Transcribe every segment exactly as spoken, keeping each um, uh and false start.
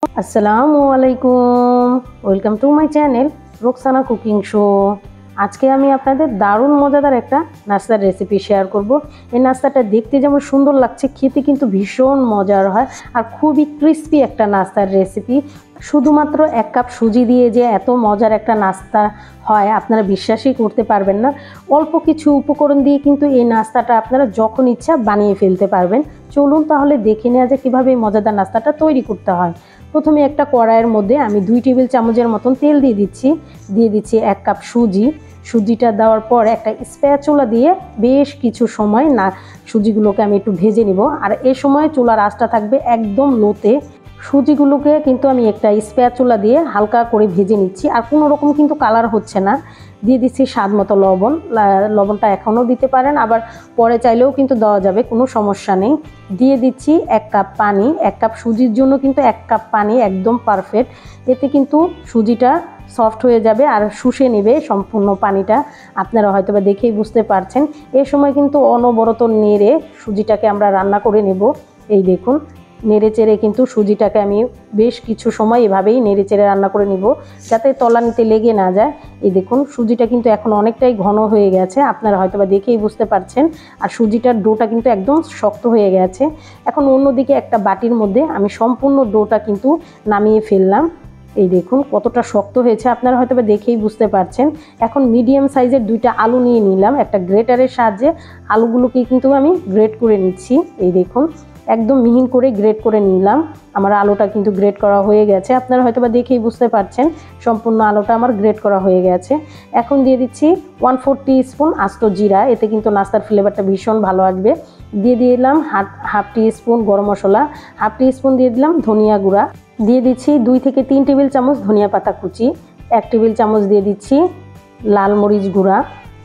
আসসালামু আলাইকুম, welcome to my channel Roksana cooking show. আজকে আমি আপনাদের দারুণ মজাদার একটা নাস্তার রেসিপি শেয়ার করব। এই নাস্তাটা দেখতে যেমন সুন্দর লাগছে, খেতে কিন্তু ভীষণ মজার হয় আর খুবই ক্রিস্পি একটা নাস্তার রেসিপি। শুধুমাত্র এক কাপ সুজি দিয়ে যে এত মজার একটা নাস্তা হয় আপনারা বিশ্বাসই করতে পারবেন না। অল্প কিছু উপকরণ দিয়ে কিন্তু এই নাস্তাটা আপনারা যখন ইচ্ছা বানিয়ে ফেলতে পারবেন। চলুন তাহলে দেখে নেওয়া যায় কীভাবে এই মজাদার নাস্তাটা তৈরি করতে হয়। প্রথমে একটা কড়াইয়ের মধ্যে আমি দুই টেবিল চামচের মতন তেল দিয়ে দিচ্ছি দিয়ে দিচ্ছি এক কাপ সুজি। সুজিটা দেওয়ার পর একটা স্প্যাচুলা দিয়ে বেশ কিছু সময় না সুজিগুলোকে আমি একটু ভেজে নিব। আর এই সময় চুলার আঁচটা থাকবে একদম লোতে। সুজিগুলোকে কিন্তু আমি একটা স্প্যাচুলা দিয়ে হালকা করে ভেজে নিচ্ছি, আর কোনো রকম কিন্তু কালার হচ্ছে না। দিয়ে দিচ্ছি স্বাদ মতো লবণ। লবণটা এখনও দিতে পারেন, আবার পরে চাইলেও কিন্তু দেওয়া যাবে, কোনো সমস্যা নেই। দিয়ে দিচ্ছি এক কাপ পানি। এক কাপ সুজির জন্য কিন্তু এক কাপ পানি একদম পারফেক্ট। এতে কিন্তু সুজিটা সফট হয়ে যাবে আর শুষে নেবে সম্পূর্ণ পানিটা। আপনারা হয়তো বা দেখেই বুঝতে পারছেন। এই সময় কিন্তু অনবরত নেড়ে সুজিটাকে আমরা রান্না করে নেব। এই দেখুন, নেড়ে চেড়ে কিন্তু সুজিটাকে আমি বেশ কিছু সময় এভাবেই নেড়ে চেড়ে রান্না করে নিব, যাতে তলানিতে লেগে না যায়। এই দেখুন, সুজিটা কিন্তু এখন অনেকটাই ঘন হয়ে গেছে, আপনারা হয়তো বা দেখেই বুঝতে পারছেন। আর সুজিটার ডোটা কিন্তু একদম শক্ত হয়ে গেছে। এখন অন্যদিকে একটা বাটির মধ্যে আমি সম্পূর্ণ ডোটা কিন্তু নামিয়ে ফেললাম। এই দেখুন কতটা শক্ত হয়েছে, আপনারা হয়তো বা দেখেই বুঝতে পারছেন। এখন মিডিয়াম সাইজের দুইটা আলু নিয়ে নিলাম। একটা গ্রেটারের সাহায্যে আলুগুলোকে কিন্তু আমি গ্রেট করে নিচ্ছি। এই দেখুন, একদম মিহিন করে গ্রেট করে নিলাম। আমার আলুটা কিন্তু গ্রেট করা হয়ে গেছে, আপনারা হয়তো বা দেখেই বুঝতে পারছেন। সম্পূর্ণ আলুটা আমার গ্রেট করা হয়ে গেছে। এখন দিয়ে দিচ্ছি ওয়ান ফোর টি স্পুন আস্ত জিরা, এতে কিন্তু নাস্তার ফ্লেভারটা ভীষণ ভালো আসবে। দিয়ে দিলাম হাফ হাফ টি স্পুন গরম মশলা, হাফ টি স্পুন দিয়ে দিলাম ধনিয়া গুঁড়া, দিয়ে দিচ্ছি দুই থেকে তিন টেবিল চামচ ধনিয়া পাতা কুচি, এক টেবিল চামচ দিয়ে দিচ্ছি লাল মরিচ গুঁড়া,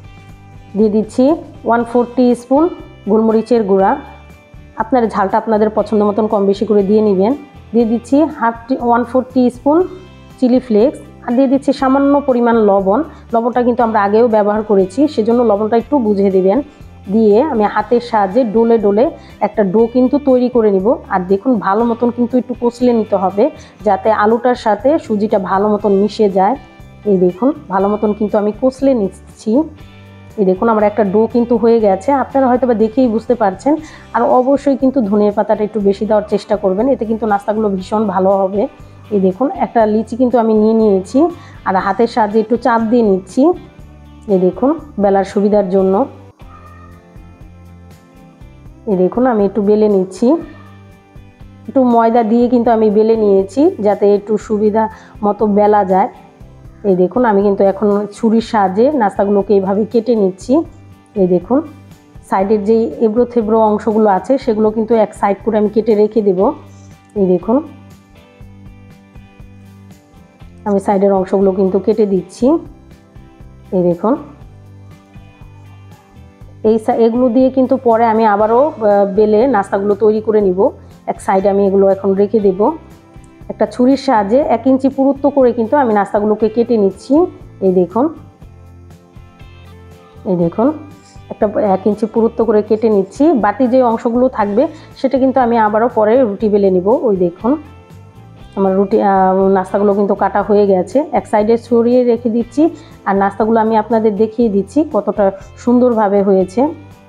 দিয়ে দিচ্ছি ওয়ান ফোর টি স্পুন গোলমরিচের গুঁড়া। আপনার ঝালটা আপনাদের পছন্দ মতন কম বেশি করে দিয়ে নেবেন। দিয়ে দিচ্ছি half tea one four teaspoon chilli flakes, আর দিয়ে দিচ্ছি সামান্য পরিমাণ লবণ। লবণটা কিন্তু আমরা আগেও ব্যবহার করেছি, সেজন্য লবণটা একটু বুঝে দেবেন। দিয়ে আমি হাতের সাহায্যে ডোলে ডোলে একটা ডো কিন্তু তৈরি করে নিব। আর দেখুন, ভালো মতন কিন্তু একটু কষলে নিতে হবে, যাতে আলুটার সাথে সুজিটা ভালো মতন মিশে যায়। এই দেখুন, ভালো মতন কিন্তু আমি কষলে নিচ্ছি। এই দেখুন, আমার একটা ডো কিন্তু হয়ে গেছে, আপনারা হয়তো বা দেখেই বুঝতে পারছেন। আর অবশ্যই কিন্তু ধনিয়া পাতাটা একটু বেশি দেওয়ার চেষ্টা করবেন, এতে কিন্তু নাস্তাগুলো ভীষণ ভালো হবে। এই দেখুন, একটা লিচি কিন্তু আমি নিয়ে নিয়েছি, আর হাতের সাহায্যে একটু চাপ দিয়ে নিচ্ছি। এই দেখুন, বেলার সুবিধার জন্য এই দেখুন আমি একটু বেলে নিচ্ছি। একটু ময়দা দিয়ে কিন্তু আমি বেলে নিয়েছি, যাতে একটু সুবিধা মতো বেলা যায়। এই দেখুন, আমি কিন্তু এখন ছুরির সাহায্যে নাস্তাগুলোকে এইভাবে কেটে নিচ্ছি। এই দেখুন, সাইডের যেই এবড়ো থেবড়ো অংশগুলো আছে সেগুলো কিন্তু এক সাইড করে আমি কেটে রেখে দেব। এই দেখুন, আমি সাইডের অংশগুলো কিন্তু কেটে দিচ্ছি। এই দেখুন, এই এগুলো দিয়ে কিন্তু পরে আমি আবারও বেলে নাস্তাগুলো তৈরি করে নিব। এক সাইডে আমি এগুলো এখন রেখে দেব। একটা ছুরির সাহায্যে এক ইঞ্চি পুরুত্ব করে কিন্তু আমি নাস্তাগুলোকে কেটে নিচ্ছি। এই দেখুন, এই দেখুন একটা এক ইঞ্চি পুরুত্ব করে কেটে নিচ্ছি। বাকি যে অংশগুলো থাকবে সেটা কিন্তু আমি আবারও পরে রুটি বেলে নিব। ওই দেখুন, আমার রুটি নাস্তাগুলো কিন্তু কাটা হয়ে গেছে। এক সাইডে ছড়িয়ে রেখে দিচ্ছি, আর নাস্তাগুলো আমি আপনাদের দেখিয়ে দিচ্ছি কতটা সুন্দরভাবে হয়েছে।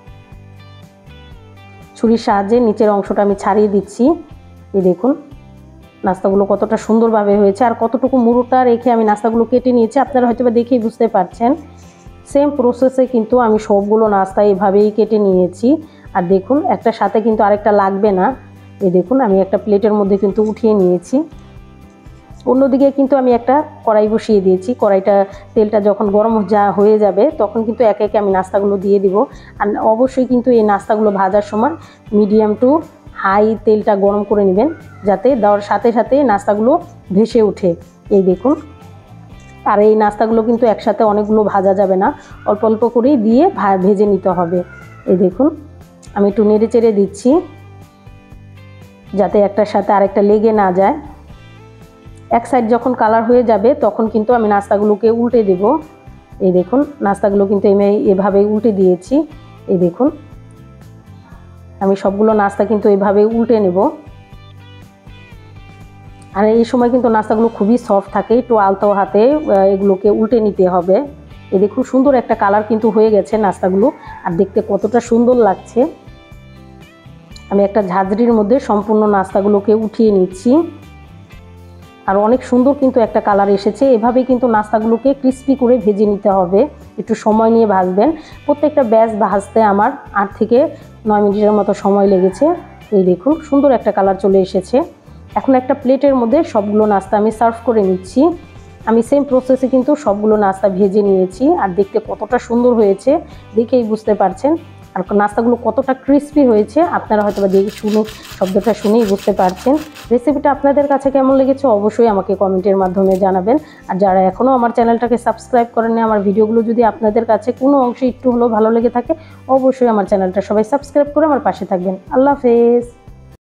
ছুরির সাহায্যে নিচের অংশটা আমি ছাড়িয়ে দিচ্ছি। এই দেখুন, নাস্তাগুলো কতটা সুন্দরভাবে হয়েছে, আর কতটুকু মুড়োটা রেখে আমি নাস্তাগুলো কেটে নিয়েছি, আপনারা হয়তো বা দেখেই বুঝতে পারছেন। সেম প্রসেসে কিন্তু আমি সবগুলো নাস্তা এভাবেই কেটে নিয়েছি। আর দেখুন, একটা সাথে কিন্তু আরেকটা লাগবে না। এই দেখুন, আমি একটা প্লেটের মধ্যে কিন্তু উঠিয়ে নিয়েছি। অন্যদিকে কিন্তু আমি একটা কড়াই বসিয়ে দিয়েছি। কড়াইটা তেলটা যখন গরম যা হয়ে যাবে তখন কিন্তু একে একে আমি নাস্তাগুলো দিয়ে দিব। আর অবশ্যই কিন্তু এই নাস্তাগুলো ভাজার সময় মিডিয়াম টু হাই তেলটা গরম করে নেবেন, যাতে দেওয়ার সাথে সাথে নাস্তাগুলো ভেসে ওঠে। এই দেখুন, আর এই নাস্তাগুলো কিন্তু একসাথে অনেকগুলো ভাজা যাবে না, অল্প অল্প করেই দিয়ে ভেজে নিতে হবে। এই দেখুন, আমি একটু নেড়ে চেড়ে দিচ্ছি, যাতে একটার সাথে আরেকটা লেগে না যায়। এক সাইড যখন কালার হয়ে যাবে তখন কিন্তু আমি নাস্তাগুলোকে উল্টে দেব। এই দেখুন, নাস্তাগুলো কিন্তু আমি এভাবেই উল্টে দিয়েছি। এই দেখুন, আমি সবগুলো নাস্তা কিন্তু এভাবেই উল্টে নেব। আর এই সময় কিন্তু নাস্তাগুলো খুবই সফট থাকে, একটু আলতো হাতে এগুলোকে উল্টে নিতে হবে। এই দেখুন সুন্দর একটা কালার কিন্তু হয়ে গেছে নাস্তাগুলো, আর দেখতে কতটা সুন্দর লাগছে। আমি একটা ঝাঁঝরির মধ্যে সম্পূর্ণ নাস্তাগুলোকে উঠিয়ে নিচ্ছি। আর অনেক সুন্দর কিন্তু একটা কালার এসেছে। এভাবেই কিন্তু নাস্তাগুলোকে ক্রিস্পি করে ভেজে নিতে হবে, একটু সময় নিয়ে ভাজবেন। প্রত্যেকটা ব্যাচ ভাজতে আমার আট থেকে নয় মিনিটের মতো সময় লেগেছে। এই দেখুন সুন্দর একটা কালার চলে এসেছে। এখন একটা প্লেটের মধ্যে সবগুলো নাস্তা আমি সার্ভ করে নিচ্ছি। আমি সেম প্রসেসে কিন্তু সবগুলো নাস্তা ভেজে নিয়েছি, আর দেখতে কতটা সুন্দর হয়েছে দেখেই বুঝতে পারছেন। আর নাস্তাগুলো কতটা ক্রিস্পি হয়েছে আপনারা হয়তো বা দেখে শুনে শব্দটা শুনেই বুঝতে পারছেন। রেসিপিটা আপনাদের কাছে কেমন লেগেছে অবশ্যই আমাকে কমেন্টের মাধ্যমে জানাবেন। আর যারা এখনও আমার চ্যানেলটাকে সাবস্ক্রাইব করেননি, আমার ভিডিওগুলো যদি আপনাদের কাছে কোনো অংশে একটু হলেও ভালো লেগে থাকে, অবশ্যই আমার চ্যানেলটা সবাই সাবস্ক্রাইব করে আমার পাশে থাকবেন। আল্লাহ হাফেজ।